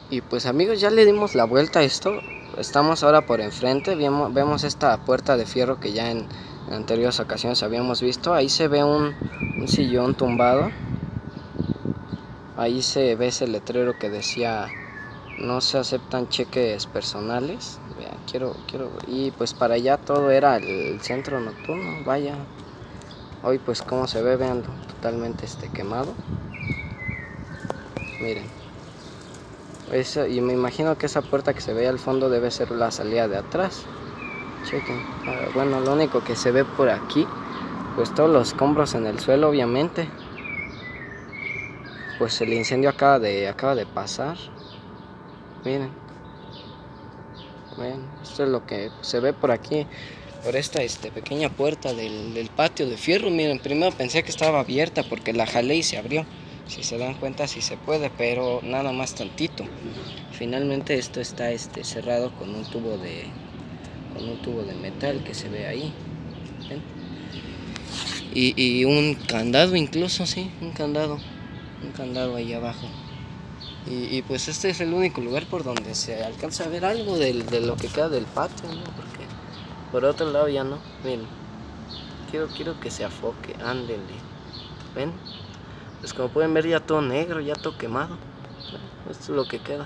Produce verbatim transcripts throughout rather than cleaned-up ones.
Y pues amigos, ya le dimos la vuelta a esto. Estamos ahora por enfrente, vemos, vemos esta puerta de fierro que ya en, en anteriores ocasiones habíamos visto. Ahí se ve un, un sillón tumbado. Ahí se ve ese letrero que decía no se aceptan cheques personales. Vean, quiero, quiero, y pues para allá todo era el, el centro nocturno. Vaya, hoy pues como se ve, vean, totalmente este quemado. Miren. Eso, y me imagino que esa puerta que se ve al fondo debe ser la salida de atrás. Chequen. Bueno, lo único que se ve por aquí, pues todos los escombros en el suelo, obviamente. Pues el incendio acaba de, acaba de pasar. Miren. Bueno, esto es lo que se ve por aquí, por esta este, pequeña puerta del, del patio de fierro. Miren, primero pensé que estaba abierta porque la jalé y se abrió. Si se dan cuenta, sí se puede, pero nada más tantito. Finalmente esto está este, cerrado con un tubo de con un tubo de metal que se ve ahí. ¿Ven? Y, y un candado incluso, sí, un candado. Un candado ahí abajo. Y, y pues este es el único lugar por donde se alcanza a ver algo de, de lo que queda del patio, ¿no? Porque por otro lado ya no. Miren, quiero, quiero que se afoque, ándele. ¿Ven? Pues como pueden ver ya todo negro, ya todo quemado. Esto es lo que queda.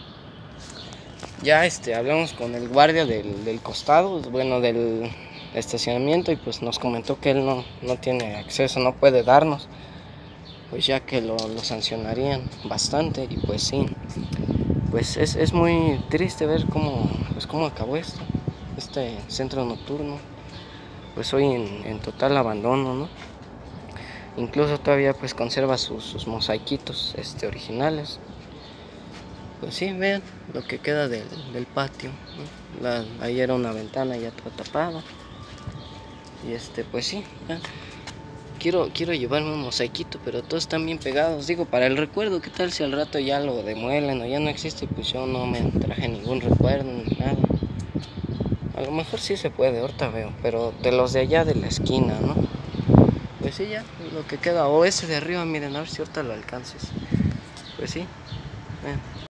Ya este, hablamos con el guardia del, del costado, bueno, del estacionamiento, y pues nos comentó que él no, no tiene acceso, no puede darnos, pues ya que lo, lo sancionarían bastante. Y pues sí, pues es, es muy triste ver cómo, pues cómo acabó esto, este centro nocturno, pues hoy en, en total abandono, ¿no? Incluso todavía pues conserva sus, sus mosaiquitos este, originales. Pues sí, vean lo que queda del, del patio, ¿no? La, ahí era una ventana ya toda tapada. Y este, pues sí, ya. Quiero, quiero llevarme un mosaiquito, pero todos están bien pegados. Digo, para el recuerdo, ¿qué tal si al rato ya lo demuelen o ya no existe? Pues yo no me traje ningún recuerdo ni nada. A lo mejor sí se puede, ahorita veo, pero de los de allá de la esquina, ¿no? Pues sí, ya, lo que queda, o ese de arriba, miren, a ver si ahorita lo alcances. Pues sí, vean.